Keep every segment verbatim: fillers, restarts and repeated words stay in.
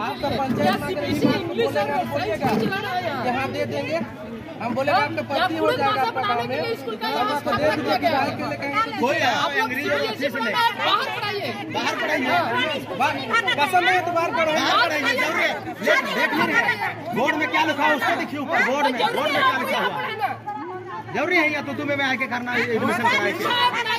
आपका पंचायत यहाँ दे देंगे, हम बोलेगा आपका पति हो जाएगा आपका गाँव में, उसको दे दीजिए। कोई बाहर पढ़ाइए, पसंद नहीं तो बाहर पढ़ाइए। बोर्ड में क्या लिखा है उसको देखिए, ऊपर बोर्ड में बोर्ड में क्या लिखा हुआ जरूरी है या तो तुम्हें में आके करना एडमिशन कराए थे।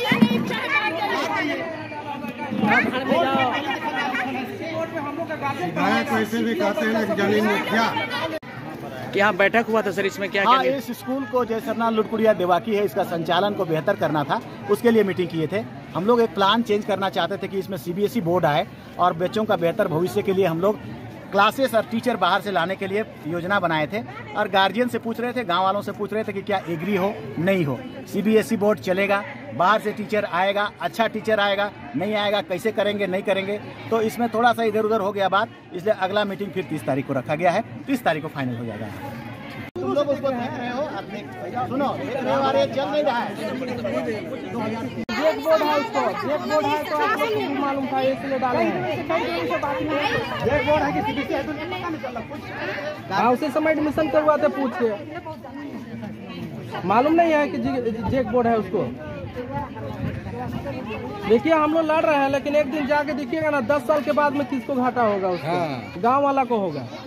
कैसे भी कहते हैं जमीन में क्या क्या बैठक हुआ था सर, इसमें क्या हाँ, क्या इस स्कूल को जयसरना लुटकुड़िया देवाकी है, इसका संचालन को बेहतर करना था, उसके लिए मीटिंग किए थे। हम लोग एक प्लान चेंज करना चाहते थे कि इसमें सीबीएसई बोर्ड आए और बच्चों का बेहतर भविष्य के लिए हम लोग क्लासेस और टीचर बाहर से लाने के लिए योजना बनाए थे। और गार्जियन से पूछ रहे थे, गांव वालों से पूछ रहे थे कि क्या एग्री हो नहीं हो, सीबीएसई बोर्ड चलेगा, बाहर से टीचर आएगा, अच्छा टीचर आएगा, नहीं आएगा, कैसे करेंगे नहीं करेंगे। तो इसमें थोड़ा सा इधर उधर हो गया बात, इसलिए अगला मीटिंग फिर तीस तारीख को रखा गया है। तीस तारीख को फाइनल हो जाएगा। तुम लोग उसको देख रहे हो, सुनो चल नहीं रहा है। जेक बोर्ड है, उसको जेक बोर्ड है तो आपको भी मालूम था, इसलिए डाले हैं। जेक बोर्ड है कि सीबीएसई है, तो पता नहीं चला कुछ। हाँ, उसी समय एडमिशन करवाते पूछ के, मालूम नहीं है कि जेक बोर्ड है उसको। देखिए हम लोग लड़ रहे हैं, लेकिन एक दिन जाके देखिएगा ना, दस साल के बाद में किसको घाटा होगा, उसको गांव वाला को होगा।